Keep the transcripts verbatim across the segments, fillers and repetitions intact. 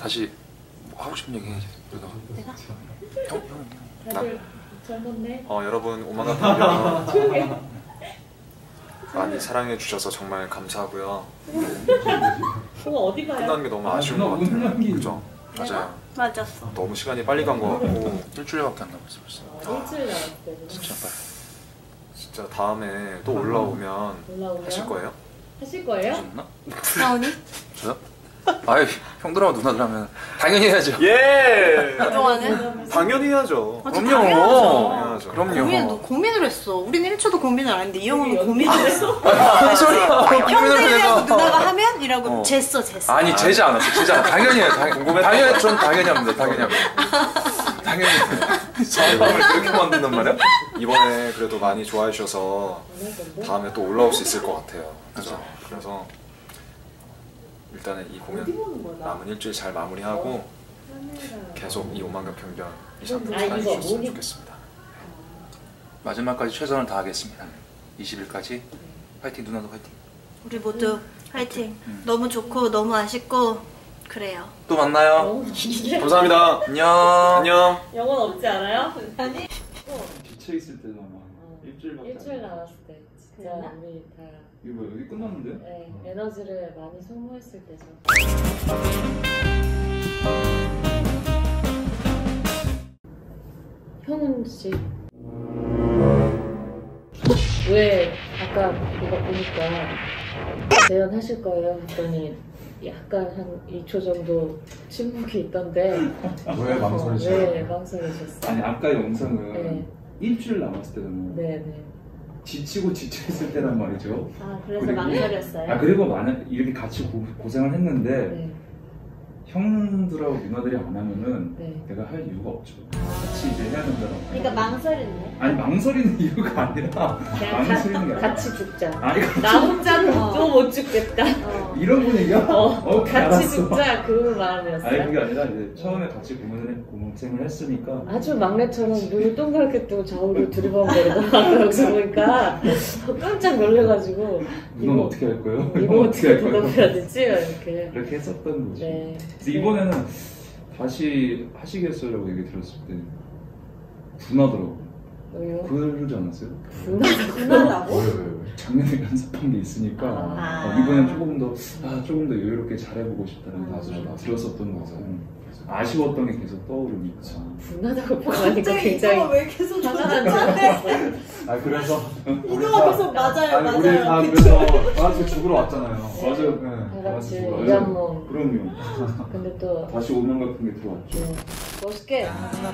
다시 뭐 하고 싶은 얘기 해야지. 그래도 내가? 형? 형? 다들 젊었네. 어 여러분 오만한 편견 많이 사랑해 주셔서 정말 감사하고요. 그거 어디 가요? 끝나는 게 너무 아쉬운 것 같아요. 그죠? 맞아요. 맞았어. 너무 시간이 빨리 간 것 같고 일주일밖에 안 남았어 벌써. 어, 일주일 남았어요. 진짜 빨리. 진짜 다음에 또 올라오면, 올라오면 하실 거예요? 하실 거예요? 하셨나? 나오니? 저요? 아이 형들하고 누나들 하면 당연히 해야죠. 예. 그동안은? 당연히 해야죠. 맞아, 그럼요. 당연하죠. 당연하죠. 그럼요. 고민, 너 고민을 했어. 우린 일 초도 고민을 안 했는데 이 형은 고민을 했어. 무슨 소리야? 고민을 형들이라고 해서. 누나가 하면? 이라고 어. 쟀어 쟀어. 아니 재지 않았어. 재지 않았어. 당연히 해요. 당연히. 당연히 전 당연히 합니다. 당연히 합니다. 당연히. 사람을 그렇게 만든단 말이야? 이번에 그래도 많이 좋아해 주셔서 다음에 또 올라올 수 있을 것 같아요. 그죠? 그래서 일단은 이 공연 남은 일주일 잘 마무리하고 계속 이 오만강 편견 이 작품 아, 잘 이거 해주셨으면 뭐니? 좋겠습니다. 마지막까지 최선을 다하겠습니다. 이십 일까지 화이팅. 누나도 화이팅. 우리 모두 화이팅. 음. 너무 좋고 너무 아쉽고 그래요. 또 만나요. 너무 길게. 감사합니다. 안녕. 안녕. 영혼 없지 않아요? 아니. 지쳐 있을 때도 아마 어, 일주일밖에 일주일 안 돼. 남았을 때 진짜 그랬나? 우리 다 이거 뭐 여기 끝났는데요? 네, 에너지를 많이 소모했을 때죠. 현훈 씨, 왜 아까 이거 보니까 재연하실 거예요? 했더니 약간 한 이 초 정도 침묵이 있던데 왜 망설이시나요? 왜 망설이셨어요? 아니 아까 영상은 네. 일주일 남았을 때잖아요. 네네. 지치고 지쳐 있을 때란 말이죠. 아 그래서 그리고- 망설였어요? 아 그리고 만약 이렇게 같이 고, 고생을 했는데 네. 형들하고 누나들이 안 하면은 네. 내가 할 이유가 없죠. 같이 이제 해야 된다고. 그러니까 망설였네. 아니 망설이는 이유가 아니라 그냥 망설이는 게 가, 아니라 같이 죽자. 아니 나 혼자는 어. 또 못 죽겠다. 어. 이런 분위기야? 어, 오케이, 같이 알았어. 죽자 그 마음이었어요. 아니 그게 아니라 이제 처음에 같이 고민을 했, 고생을 했으니까 아주 막내처럼 눈을 동그랗게 뜨고 좌우를 두리번거리더라고요. 여기서 보니까 깜짝 놀래가지고 누나는 어떻게 할 거예요? 이거 어떻게 할 거예요? 대답해야 되지? 이렇게. 이렇게 했었던 거지. 네. 그래서 이번에는 다시 하시겠어요라고 얘기 들었을 때 분하더라고. 왜요? 그러지 않았어요? 분하다고? 왜, 왜, 왜? 작년에 연습한 게 있으니까 아. 어, 이번엔 조금 더 아, 조금 더 여유롭게 잘해보고 싶다는 맞아, 생각이 맞아. 들었었던 거죠. 아쉬웠던 게 계속 떠오르니까. 분하다고 표현하니까 갑자기 굉장히 이거가 왜 계속 화가 저한테 아 그래서 이거가 계속 맞아요 아니 우리 다 맞아요. 그래서 다 같이 죽으러 왔잖아요. 맞아요. 네, 다 같이 죽으러 우리 왔어요. 한몸. 그럼요. 근데 또 다시 오만 같은 게 들어왔죠. 네. 멋있게.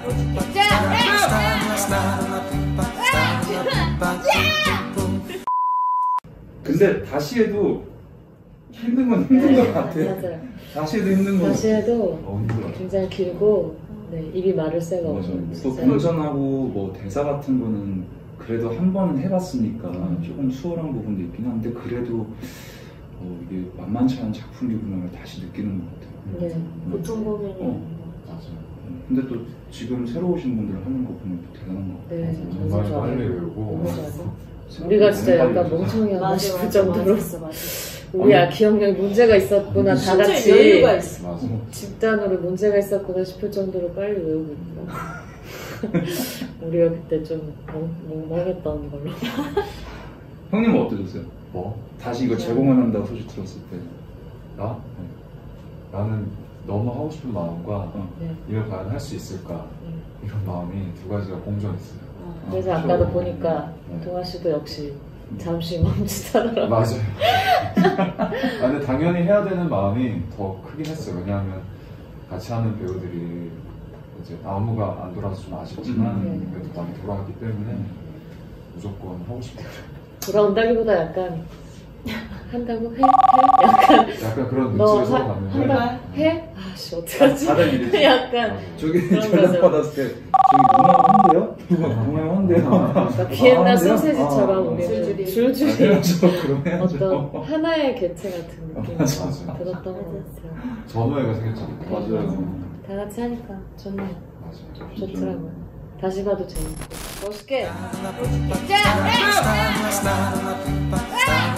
근데 다시 해도 힘든 건 힘든 것 같아. 맞아요. 다시 해도 힘든 거 다시 같아. 해도 어, 힘들어. 굉장히 길고 네, 입이 마를 새가 맞아. 없는 또 진짜. 공전하고 뭐 대사 같은 거는 그래도 한 번 해봤으니까 조금 수월한 부분도 있긴 한데 그래도 어, 이게 만만치 않은 작품이구나를 다시 느끼는 것 같아요. 네. 보통 고민이 어. 맞아. 근데 또 지금 새로 오신 분들 하는 거 보면 또 대단한 것 같아요. 네, 정말 너무 빨리 좋아요. 외우고. 너무 좋아요. 우리가 진짜 약간 멍청이 하고 맞아 싶을 맞아 정도로 맞아 맞아. 우리야 기억력에 문제가 있었구나 다 진짜 같이 여유가 있어. 맞아. 집단으로 문제가 있었구나 싶을 정도로 빨리 외우고 있다. 우리가 그때 좀 멍, 멍멍했던 걸로. 형님은 어떠셨어요? 뭐? 다시 이거 제공을 한다고 소식 들었을 때. 나? 나는 너무 하고 싶은 마음과 어. 네. 이걸 과연 할 수 있을까 네. 이런 마음이 두 가지가 공존했어요. 어. 그래서 아, 아까도 그렇죠. 보니까 네. 동아 씨도 역시 잠시 멈칫하더라고요. 맞아요. 아, 근데 당연히 해야 되는 마음이 더 크긴 했어요. 왜냐하면 같이 하는 배우들이 이제 안무가 안 돌아서 좀 아쉽지만 음. 그래도 많이 돌아갔기 때문에 무조건 하고 싶었죠. 돌아온다기보다 약간 한다고 해? 해? 약간 약간 그런 너 눈치를 서로 하- 봤는데 한다 해? 아씨 어떡하지? 다들 이랬지. 약간 저기 그런 전화 거죠. 받았을 때 저기 누나 한대요? 누나 한대요? 그러니까 비엔나 아, 소세지처럼 아, 우리는 줄줄이. 줄줄이 해야죠. 그럼 해야죠. 어떤 하나의 개체 같은 느낌이 맞아, 맞아. 들었던 것 같아요. 전호회가 생겼잖아요. 맞아요. 다 같이 하니까 좋네요. 맞아요. 좋더라고요. 다시 봐도 재밌고 멋있게.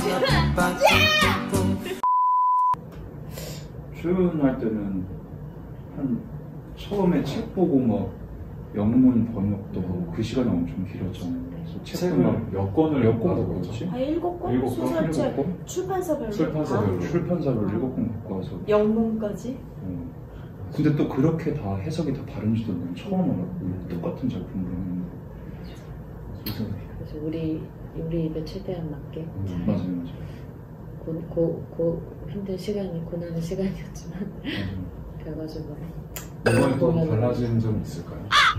출연할 때는 한 처음에 책 보고 막 영문 번역도 하고 그 시간이 엄청 길었잖아요. 그래서 책도 책을 막 몇 권을 몇 권 받은 읽었지? 아 일곱 권? 일곱 권? 소설책 일곱 권? 출판사별로 출판사별로. 출판사를 일곱 권 갖고 와서 영문까지? 어. 근데 또 그렇게 다 해석이 다 다른지도 난 처음 알았고 똑같은 작품을 했는데 그래서 그래서 우리 우리 입에 최대한 맞게 음, 잘 맞아요 맞아요 고, 고, 고, 힘든 시간이 고난의 시간이었지만 맞아요. 그래가지고 이번에 또 보면은- 달라진 점 있을까요?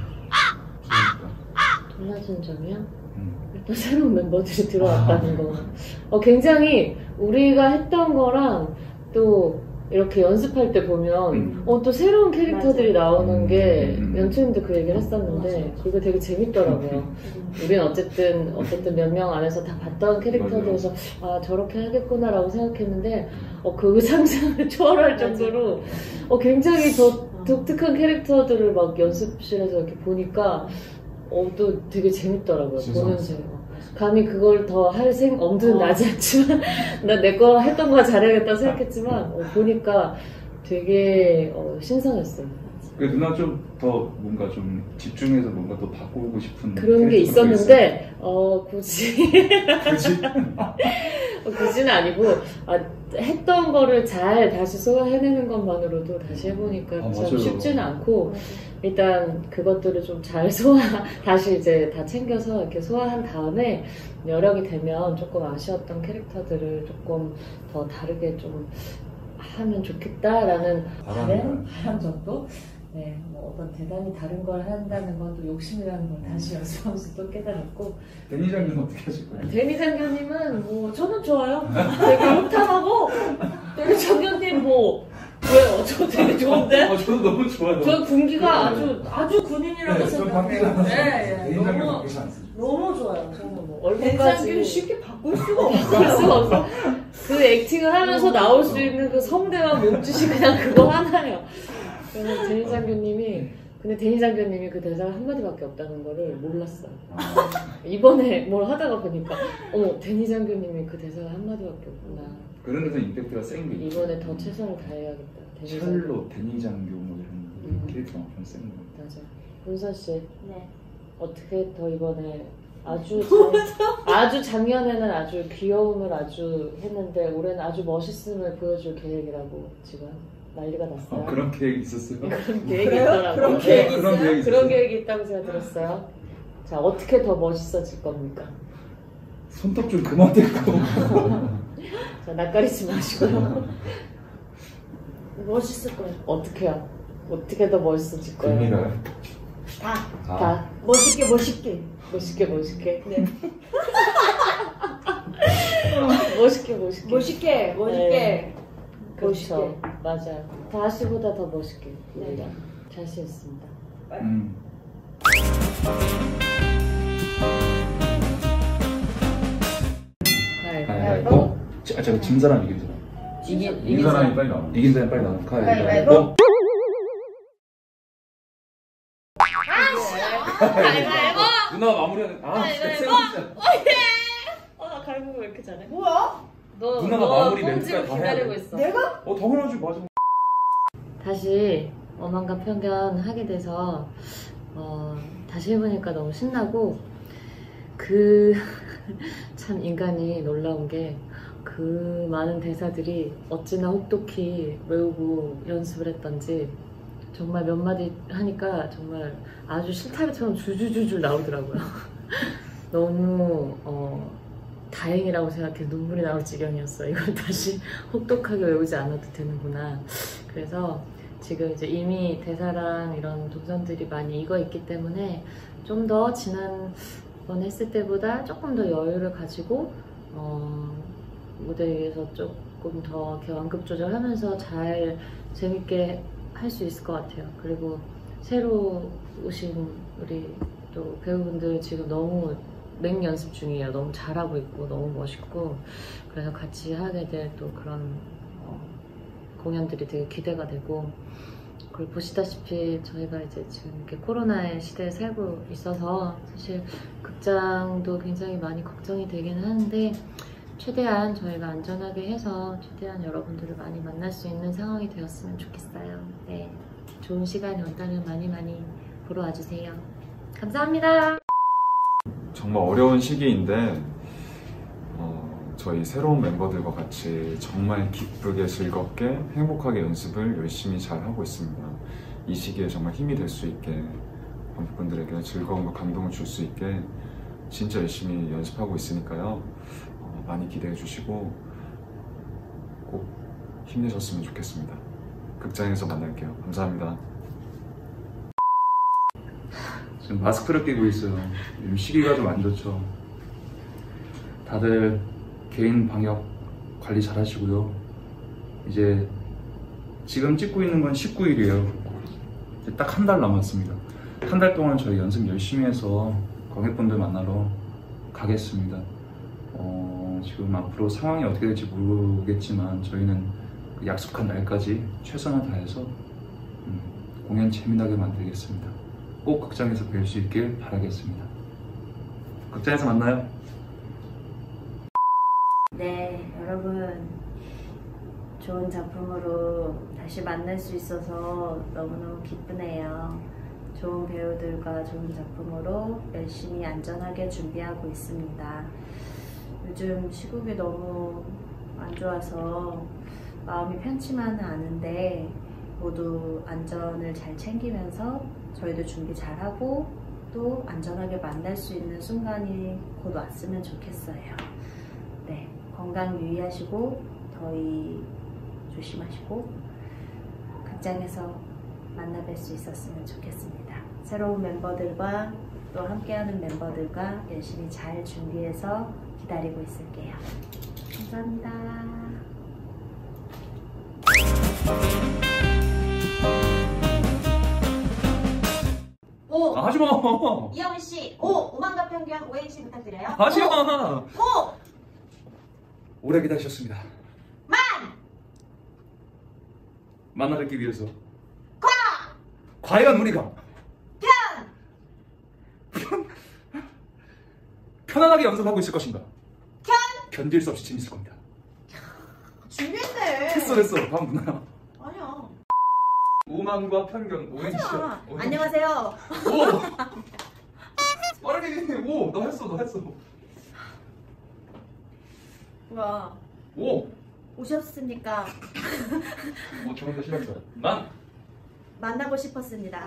그러니까. 달라진 점이요? 음. 일단 새로운 멤버들이 들어왔다는 거. 어, 굉장히 우리가 했던 거랑 또 이렇게 연습할 때 보면 음. 어, 또 새로운 캐릭터들이 나오는 음, 게 음, 음. 연출님도 그 얘기를 했었는데 그게 되게 재밌더라고요. 우린 어쨌든 어쨌든 몇 명 안에서 다 봤던 캐릭터들에서 아 저렇게 하겠구나라고 생각했는데 어, 그 상상을 초월할 정도로 어, 굉장히 더 독특한 캐릭터들을 막 연습실에서 이렇게 보니까 어, 또 되게 재밌더라고요. 보면서 감히 그걸 더 할 생, 엄두는 어. 나지 않지만 나 내 거 했던 거 잘해야겠다 생각했지만 어, 보니까 되게 어, 신선했어요. 그 누나 좀 더 뭔가 좀 집중해서 뭔가 더 바꾸고 싶은 그런 게 캐릭터가 있었는데 어 굳이 그치? 어, 굳이는 아니고 아, 했던 거를 잘 다시 소화해내는 것만으로도 다시 해보니까 아, 참 맞아요. 쉽지는 않고 일단 그것들을 좀 잘 소화 다시 이제 다 챙겨서 이렇게 소화한 다음에 여력이 되면 조금 아쉬웠던 캐릭터들을 조금 더 다르게 좀 하면 좋겠다라는 바람, 바람 정도? 네, 뭐 어떤 대단히 다른 걸 한다는 건 또 욕심이라는 걸 다시 연습하면서 또 깨달았고 데니 장면 어떻게 하실 거예요? 데니 장교님은 뭐 저는 좋아요. 되게 호탕하고 데니 장교님 뭐 왜요? 저 되게 좋은데? 아, 저도 너무 좋아요. 저 군기가 네. 아주 아주 군인이라고 네, 저 바뀌지 생각해요. 않았어요. 네, 네. 데니 장면 너무 바뀌지 않습니다. 너무 좋아요. 저는 뭐 대장기를 얼굴까지 쉽게 바꿀 수가 없어. 바꿀 수가 없어. 그 액팅을 하면서 나올 수 있는 그 성대와 몸짓이 그냥 그거 하나예요. 그래서 데니 장교님이 근데 데니 장교님이 그 대사가 한마디밖에 없다는 거를 몰랐어요. 이번에 뭘 하다가 보니까 어머 데니 장교님이 그 대사가 한마디밖에 없구나. 그런 데서 임팩트가 센 게 있죠. 이번에 더 최선을 다해야겠다. 데니 장교. 찰로, 데니 장교 뭐 이런 음. 캐릭터가 엄청 센 거. 맞아. 문선 씨 네. 어떻게 더 이번에 아주 작, 아주 작년에는 아주 귀여움을 아주 했는데 올해는 아주 멋있음을 보여줄 계획이라고 지금 난리가 났어요. 아, 그런 계획이 있었어요? 그런 계획이 있더라고요. 그런 네, 계획이 그런 계획이 있었어요? 그런 계획이 있다고 제가 들었어요. 자, 어떻게 더 멋있어질 겁니까? 손톱 좀 그만 대고. 자, 낯가리지 마시고요. 멋있을 거예요. 어떻게요? 어떻게 더 멋있어질 거예요? 됩니다. 다 아, 다 멋있게 멋있게. 멋있게 멋있게. 네. 멋있게 멋있게. 멋있게 멋있게. 네. 그렇죠. 멋있게. 맞아요. 다시보다 더 멋있게. 네. 우리가 자신있습니다. 음. 가위바위보. 어? 자, 제가 진 사람 이긴 사람. 이긴 이긴 사람이 빨리 나와. 이긴 사람 빨리 나와. 가위바위보. 가위바위보. 가위바위보. 누나 마무리하는. 아, 진짜 가위바위보. 생각나. 어, 나 가위바위보 왜 이렇게 잘해? 뭐야? 너, 누나가 너 마무리 뽕지를 멘트까지 다 해야 기다리고 돼. 있어. 내가? 어, 당연하지, 맞아. 다시 어만과 편견 하게 돼서 어, 다시 해보니까 너무 신나고 그 참 인간이 놀라운 게 그 많은 대사들이 어찌나 혹독히 외우고 연습을 했던지 정말 몇 마디 하니까 정말 아주 실타래처럼 줄줄줄줄 나오더라고요. 너무 어, 다행이라고 생각해. 눈물이 나올 지경이었어. 이걸 다시 혹독하게 외우지 않아도 되는구나. 그래서 지금 이제 이미 대사랑 이런 동선들이 많이 익어 있기 때문에 좀 더 지난번 했을 때보다 조금 더 여유를 가지고 어, 무대 위에서 조금 더 이렇게 완급 조절하면서 잘 재밌게 할 수 있을 것 같아요. 그리고 새로 오신 우리 또 배우분들 지금 너무 맹 연습 중이에요. 너무 잘하고 있고 너무 멋있고 그래서 같이 하게 될 또 그런 어, 공연들이 되게 기대가 되고 그걸 보시다시피 저희가 이제 지금 이렇게 코로나의 시대에 살고 있어서 사실 극장도 굉장히 많이 걱정이 되긴 하는데 최대한 저희가 안전하게 해서 최대한 여러분들을 많이 만날 수 있는 상황이 되었으면 좋겠어요. 네. 좋은 시간이 온다면 많이 많이 보러 와주세요. 감사합니다. 정말 어려운 시기인데 어, 저희 새로운 멤버들과 같이 정말 기쁘게 즐겁게 행복하게 연습을 열심히 잘 하고 있습니다. 이 시기에 정말 힘이 될 수 있게 관객분들에게 즐거움과 감동을 줄 수 있게 진짜 열심히 연습하고 있으니까요. 어, 많이 기대해 주시고 꼭 힘내셨으면 좋겠습니다. 극장에서 만날게요. 감사합니다. 지금 마스크를 끼고 있어요. 요즘 시기가 좀 안 좋죠. 다들 개인 방역 관리 잘 하시고요. 이제 지금 찍고 있는 건 십구 일이에요. 딱 한 달 남았습니다. 한 달 동안 저희 연습 열심히 해서 관객분들 만나러 가겠습니다. 어, 지금 앞으로 상황이 어떻게 될지 모르겠지만 저희는 그 약속한 날까지 최선을 다해서 음, 공연 재미나게 만들겠습니다. 꼭 극장에서 뵐 수 있길 바라겠습니다. 극장에서 만나요. 네, 여러분 좋은 작품으로 다시 만날 수 있어서 너무너무 기쁘네요. 좋은 배우들과 좋은 작품으로 열심히 안전하게 준비하고 있습니다. 요즘 시국이 너무 안 좋아서 마음이 편치만은 않은데 모두 안전을 잘 챙기면서 저희도 준비 잘하고 또 안전하게 만날 수 있는 순간이 곧 왔으면 좋겠어요. 네, 건강 유의하시고 더위 조심하시고 극장에서 만나 뵐 수 있었으면 좋겠습니다. 새로운 멤버들과 또 함께하는 멤버들과 열심히 잘 준비해서 기다리고 있을게요. 감사합니다. 오! 아, 하지마! 이영훈 씨, 오! 오만과 편견 오행시 부탁드려요. 하지마! 오! 오래 기다리셨습니다. 만! 만나 뵙기 위해서 과! 과연 우리가 편! 편... 편안하게 연습하고 있을 것인가? 편! 견딜 수 없이 재밌을 겁니다. 준비했네. 됐어 됐어. 다음 누나야. 아니야. 오만과 편견 오행시. 하지마. 안녕하세요. 오! 빠르게 오! 너 했어 너 했어. 뭐야? 오! 오셨습니까? 오 정말 시작했어. 난! 만나고 싶었습니다.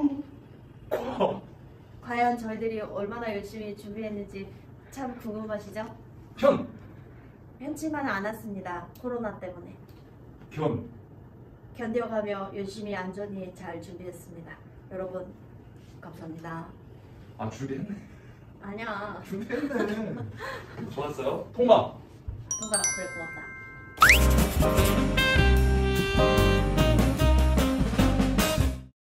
과연 저희들이 얼마나 열심히 준비했는지 참 궁금하시죠? 편! 편치만은 않았습니다. 코로나 때문에. 견! 견뎌가며 열심히 안전히 잘 준비했습니다. 여러분 감사합니다. 아 준비했네. 아니야. 준비했네. 좋았어요. 통과! 통과. 그래 고맙다.